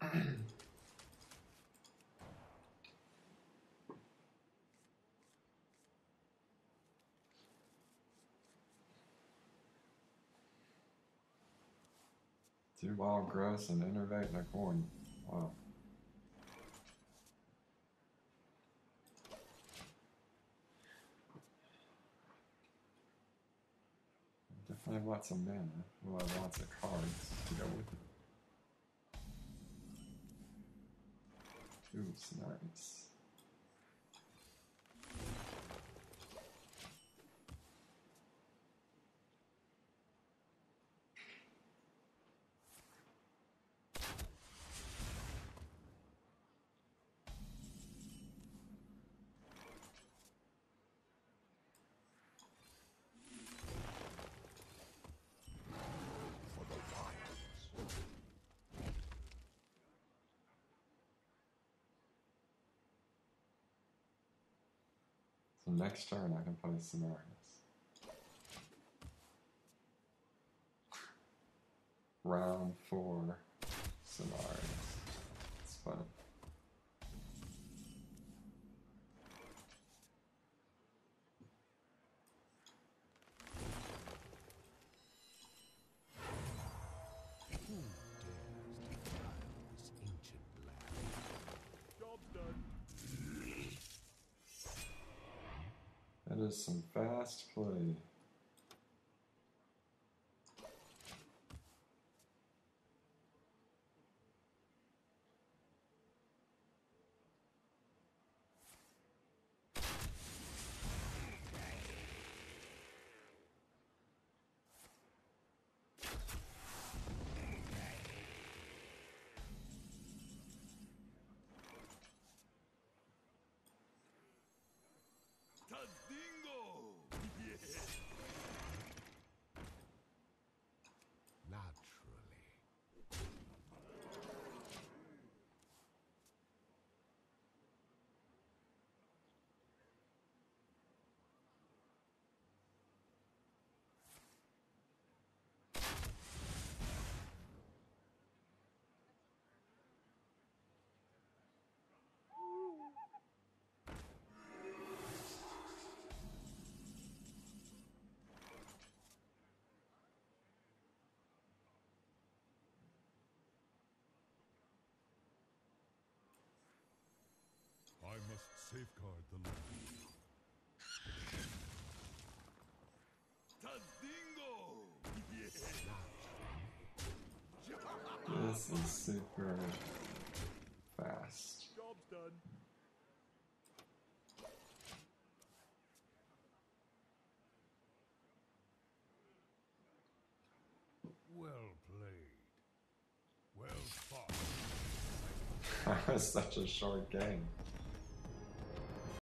Do wild growths and innervate the corn. Wow. Definitely have lots of mana. We'll have lots of cards to go with it. Ooh, Cenarius. So next turn I can play Cenarius. Round 4 Cenarius. It's funny. Who dares defile this ancient land? Job's done. That is some fast play. Tadingo! Yes. Naturally. I must safeguard the land. Tadingo! Yes. This is super fast. Job's done. Well played. Well fought. That was such a short game.